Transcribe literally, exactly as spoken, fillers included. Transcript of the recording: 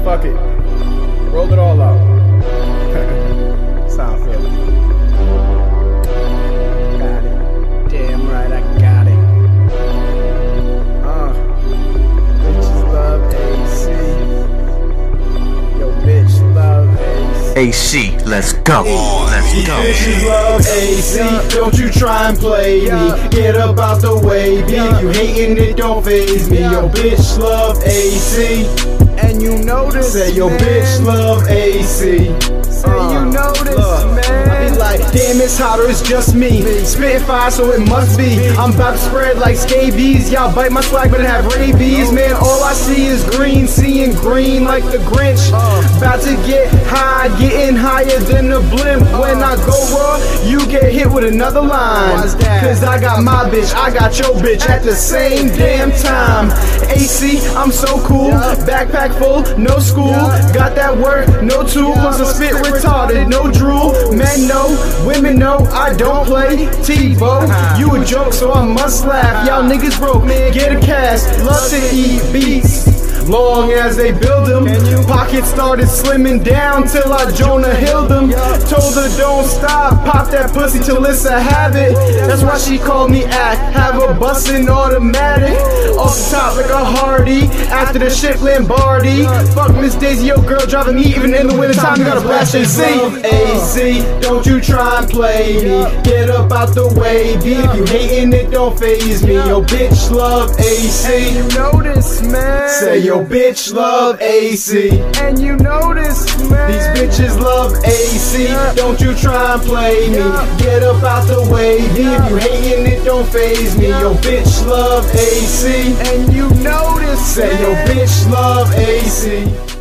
Fuck it. Roll it all out. That's how I feel. Got it. Damn right I got it. Uh, bitches love A C. Yo, bitch love A C. A C, let's go. Let's go. Bitches love A C, don't you try and play me. Get up out the way, B. You hating it, don't faze me. Yo, bitch love A C. And you know this, Say yo, man. bitch love A C. Say you know this, Look, man. I be like, damn, it's hotter, it's just me. Spitting fire, so it must be. I'm about to spread like scabies. Y'all bite my swag, but have rabies. Man, all I see is green, seeing green like the Grinch. About to get high, getting higher than the blimp. When I go raw, you get hit with another line. Why's that? Cause I got my bitch, I got your bitch at the same damn time. A C, I'm so cool. Backpack full, no school. Got that work, no tool. Plus a spit retarded, no drool. Men know, women know, I don't play TiVo. You a joke, so I must laugh. Y'all niggas broke, man, get a cash. Love to eat beats, long as they build them. Pockets started slimming down till I Jonah Hilled them. Told her don't stop, pop that pussy till it's a habit. That's why she called me act, have a bustin' automatic. Off the top like a Hardy, after the shit Lamborghini. Fuck Miss Daisy, yo girl driving me even in the wintertime. You gotta blast A C. A C, don't you try and play me. Get up out the way, B. If you hating it, don't faze me. Yo bitch love A C. You know this, man. Say yo bitch love A C. And you know this, man. These bitches love A C. Don't you try and play me. Get up out the way, B. If you hating it, don't faze me. Yo bitch love A C. And you know this, Say yo man. bitch love A C.